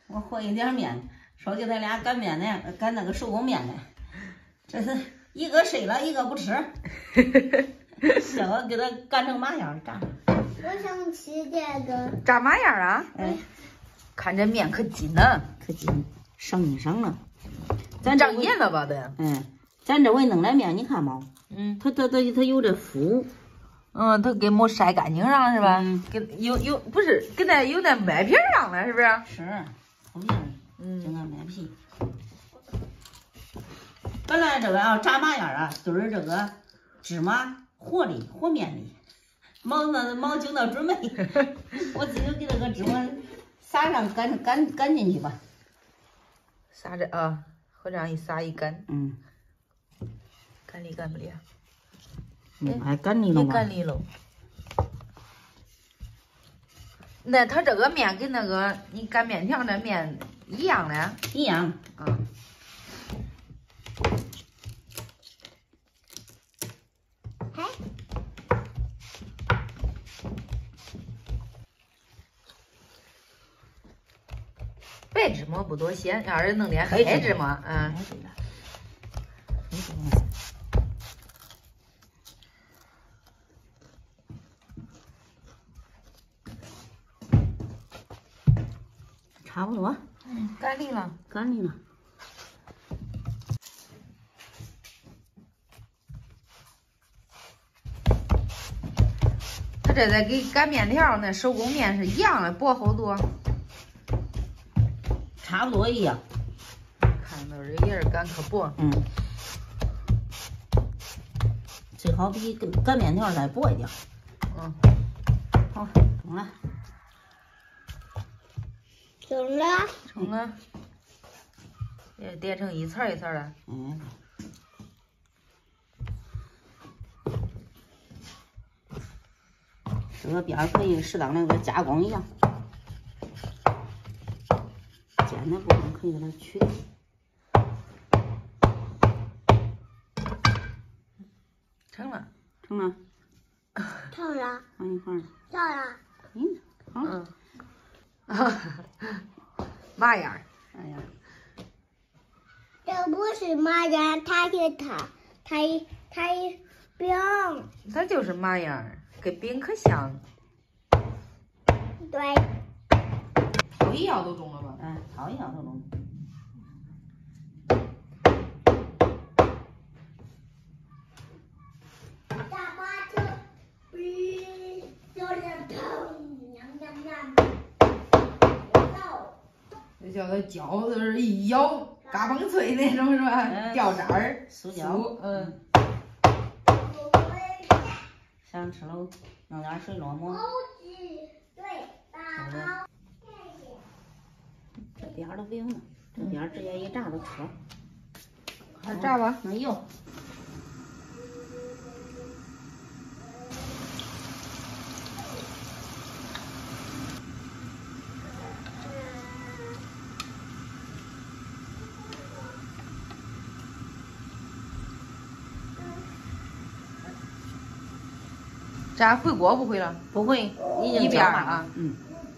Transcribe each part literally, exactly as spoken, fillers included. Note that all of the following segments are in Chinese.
我和一点面，手给他俩擀面呢，擀那个手工面呢。这是一个睡了，一个不吃。叫我给他擀成嘛样炸。 我想吃这个。 炸嘛样啊？ 哎， 看这面可筋呢， 可筋，省一省了。 咱长黏了吧得？ 嗯，咱这回弄来面，你看嘛， 嗯， 它它它它有这麸。 嗯，它给没晒干净上是吧？ 嗯， 给有有不是给那有那麦皮上了是不是？ 是，后面嗯， 整个麦皮。本来这个要炸嘛样啊，都是这个芝麻和里和面里，毛那毛就那准备，我自己给这个芝麻撒上擀擀擀进去吧。 撒这啊，和这样一撒一擀， 嗯， 擀里擀不里？ 嗯，还擀里了吗？ 擀里喽。那它这个面跟那个你擀面条那面一样的？ 一样。 啊。 哎。 白芝麻不多鲜，要是弄点黑芝麻，嗯。 差不多。 嗯，擀里了， 擀里了。 它这在给擀面条那手工面是一样的，薄厚度。 差不多一样。 看到这也是擀可薄。 嗯。最好比擀面条再薄一点。 嗯。 好，中了。 中了。 中了。也叠成一层一层的。 嗯。这个边儿可以适当的给它加工一下。尖的部分可以给它去掉。 成了， 成了， 成了， 放一块儿。 成了。 可以的，好。 嗯。嘛样？ 哎呀， 这不是嘛样，它是它，它它饼。 它就是嘛样，跟饼可像。 对。 掏一样都中了吧？ 哎，掏一样都中。 大巴车，哔，有点疼，娘娘娘。 这叫它嚼，就是一咬，嘎嘣脆那种是吧？ 嗯、 掉渣儿， 酥焦。 嗯。 想吃喽，弄点水烙馍。 对，大包。 这边儿都不用了，这边儿直接一炸就吃。 开始炸吧， 那油。 炸回锅不会了？ 不会，已经一边儿啊。 嗯。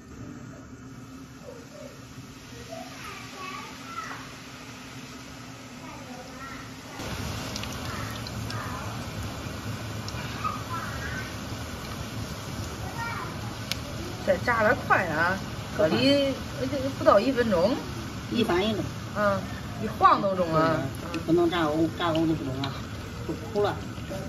这炸的快啊，搁里这个不到一分钟。 一翻一中。 嗯，一晃都中了。 不能炸欧，炸欧就不中了，就苦了。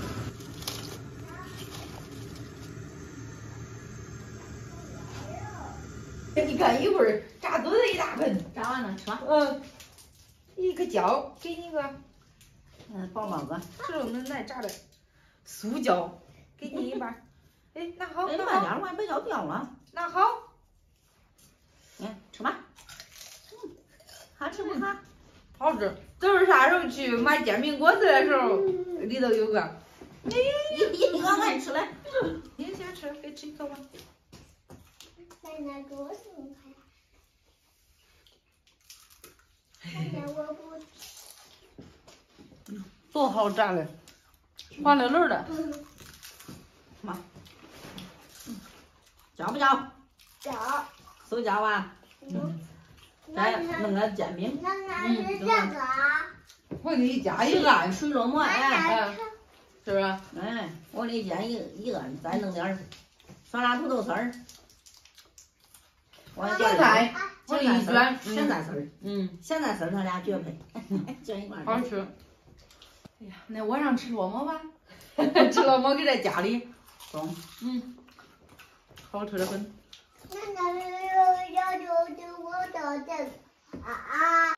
你看一会儿炸炖了一大盆， 炸完了吃吧。 嗯，一个椒，给你个， 嗯，包包子。 这种能耐炸的，酥椒，给你一半。哎，那好， 哎， 那慢点，我还别要掉了。 那好。 嗯，吃吧。嗯，好吃不好？ 好吃。都是啥时候去买煎饼果子的时候，里头有个。 哎呀，一一个爱吃嘞。 你先吃，给吃一口吧。 奶奶给我送开。奶奶我不吃。 多好炸嘞，滑溜溜的。 妈，焦不焦？ 焦。 都焦吧？ 嗯。 再弄个煎饼， 那那是这个啊。 我给你加一个， 水落馍，哎， 哎，是不是？ 哎，我给你煎一一个，再弄点酸辣土豆丝儿，我咸菜，我给你咸菜卷， 咸菜丝儿， 嗯， 咸菜丝儿他俩绝配，卷一块儿。 好吃。哎呀，那晚上吃馍馍吧，吃馍馍给在家里， 中， 嗯，好吃的很。 那那要要就就我的这个啊啊。